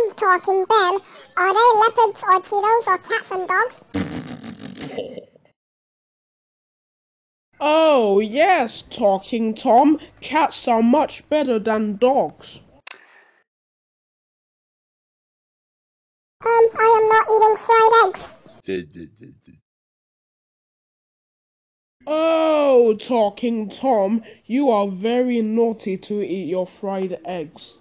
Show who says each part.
Speaker 1: Talking Ben, are they leopards or cheetahs or cats and dogs?
Speaker 2: Oh, yes, Talking Tom, cats are much better than dogs.
Speaker 1: I am not eating fried eggs.
Speaker 2: Oh, Talking Tom, you are very naughty to eat your fried eggs.